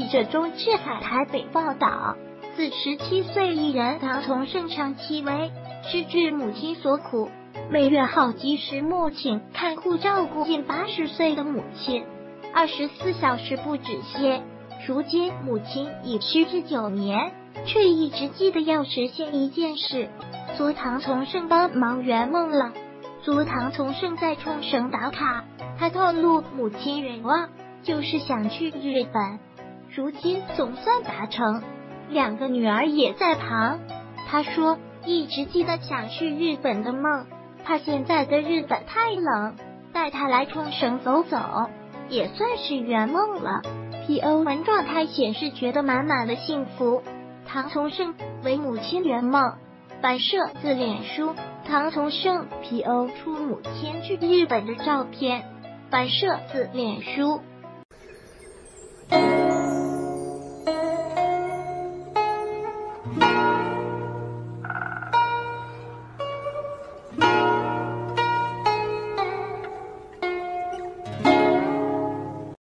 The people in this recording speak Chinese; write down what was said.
记者钟志海台北报道，自17岁艺人唐从圣长期为失去母亲所苦，每月好几十母亲看护照顾近80岁的母亲，24小时不止歇。如今母亲已失智9年，却一直记得要实现一件事，做唐从圣帮忙圆梦了。做唐从圣在冲绳打卡，他透露母亲愿望就是想去日本，如今总算达成。2个女儿也在旁，他说一直记得想去日本的梦，怕现在的日本太冷，带他来冲绳走走，也算是圆梦了。PO 文状态显示觉得满满的幸福。唐从圣为母亲圆梦，反摄自脸书。唐从圣 PO 出母亲去日本的照片，反摄自脸书。